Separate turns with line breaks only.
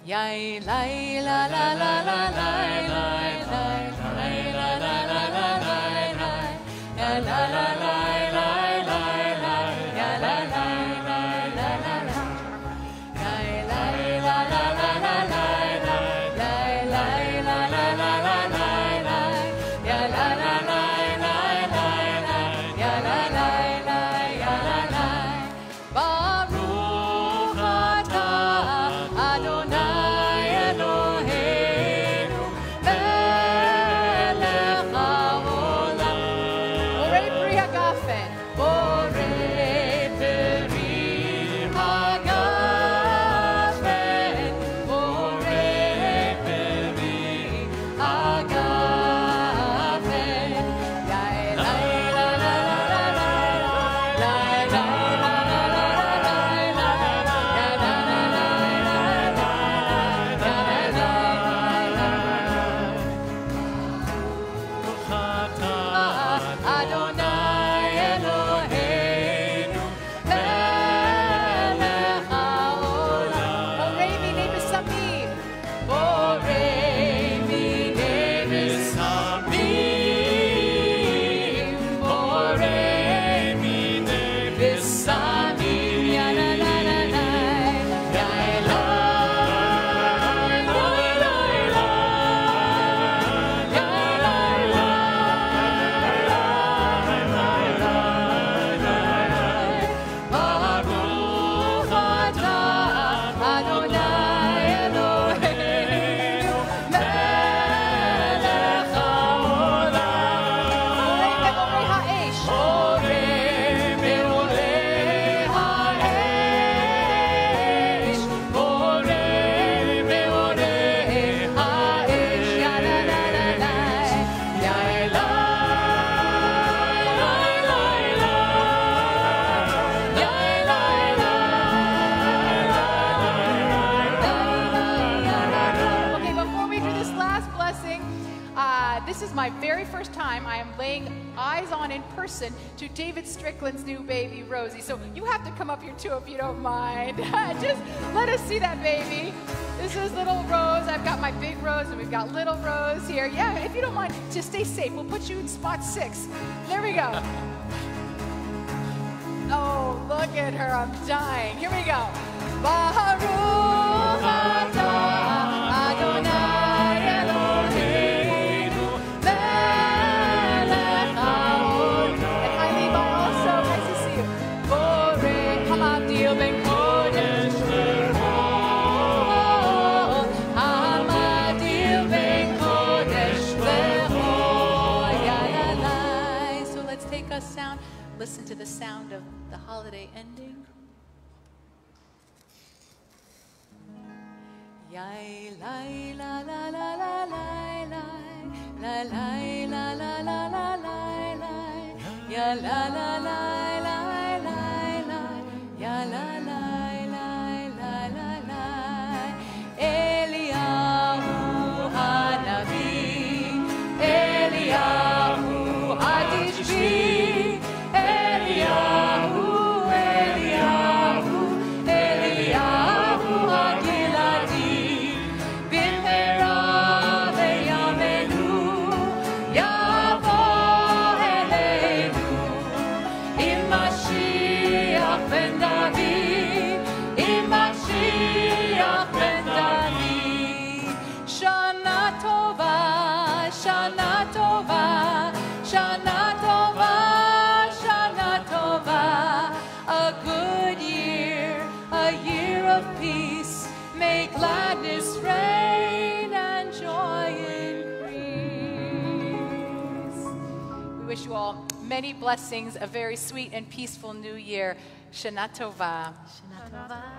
Yai lai la la la la lai lai lai lai la la la la lai lai ya la la lai lai lai lai ya la lai lai la la la yai lai la la la la lai lai lai lai la la la la lai lai ya la la lai lai lai lai ya la lai lai ya la lai Baruch atah Adonai Eloheinu melech haolam Borei pri hagafen Borei pri hagafen Borei pri hagafen Yai lai la la la la lai lai lai la la la la lai ya la la la Adonai Eloheinu melech haolam Borei minei besamim Borei minei besamim Borei minei besamim Ya la la la la Ya la la la la Ya la la Baruch atah Adonai Eloheinu melech haolam Borei beorei ha'esh Borei beorei ha'esh Ya la la la la Ya la la la la Ya la la Okay, before we do this last blessing, this is my very first time I am laying eyes on in person to David Strickland's new baby, Rosie. So you have to come up here too if you don't mind. Just let us see that baby. This is little Rose. I've got my big Rose and we've got little Rose here. Yeah, if you don't mind, just stay safe. We'll put you in spot 6. There we go. Oh, look at her. I'm dying. Here we go. Baruch atah Adonai Eloheinu melech haolam And hi, Levi, also. Nice to see you. Borei hamavdil ben kodesh lechol hamavdil ben kodesh lechol Ya la la. So let's take a sound. Listen to the sound of the holiday ending. Yai lai la la la la lai lai la lai la la la la lai lai ya la la lai lai lai lai ya la lai lai lai lai lai Eliyahu hanavi Eliyahu hatishbi Eliyahu Eliyahu Eliyahu hagiladi Bimhera veyamenu Yavo eleinu Im Mashiach ben David Im Mashiach ben David Shana tova Shana tova Shana tova Shana tova A good year, a year of peace May gladness reign and joy increase. We wish you all many blessings, a very sweet and peaceful new year. Shana Tova.
Shana Tova.